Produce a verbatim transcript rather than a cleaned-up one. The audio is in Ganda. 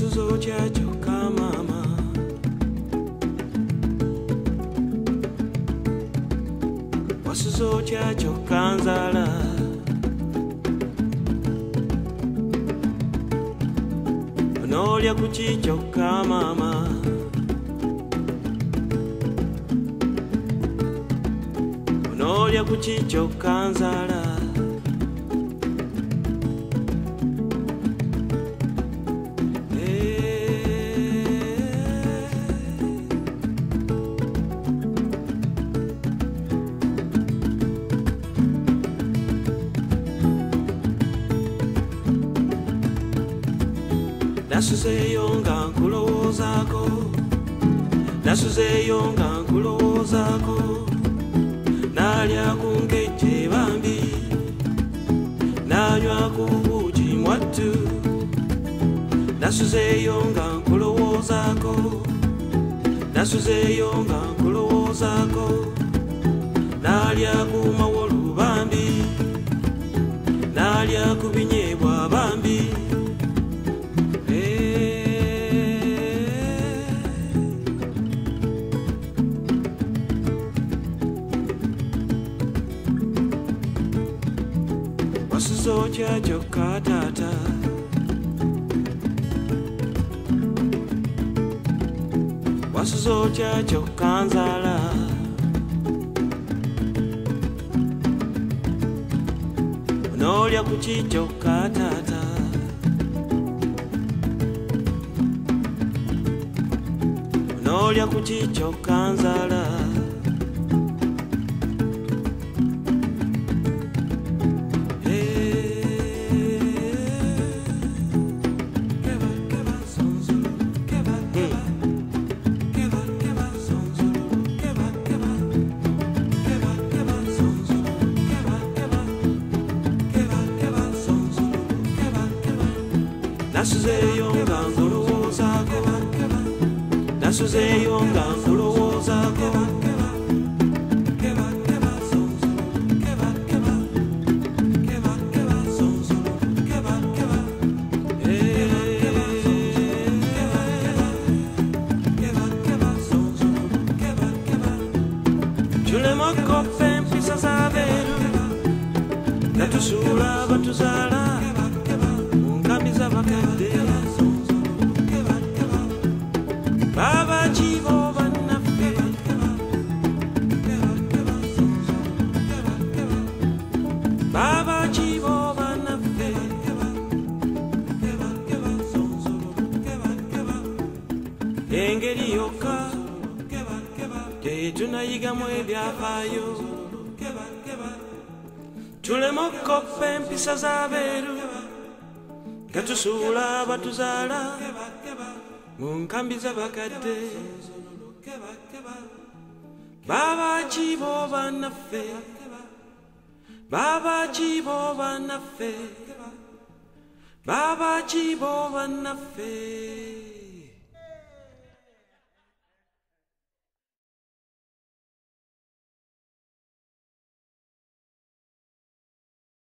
Wasuzo chacho kamama Wasuzo chacho kanzala Onolya kuchicho kamama Onolya kuchicho kanzala Nasuzeyo nga nkulowoozako Nasuzeyo nga nkulowoozako Nalya ku nkejje bambi Nanywa ku buugi mwattu Nasuzeyo nga nkulowoozako Nasuzeyo nga nkulowoozako Nalya ku mawolu bambi Nalya ku binyeebwa bambi Wasuzo chacho katata Wasuzo chacho kanzala Onolya kuchicho katata Onolya kuchicho kanzala Nasuzeyo nga nkulowoozako Nasuzeyo nga nkulowoozako Tulema okoppa empisa z'abeeru nga tusuula batuzaala Baba chibo banafe Baba chibo banafe Engeri yoka tetunayigamu ebyafaayo Tulema okoppa empisa z'abeeru nga tusuula batuzaala mu nkambi z'abakadde Baba chibo banafe Baba chibo banafe Baba chibo banafe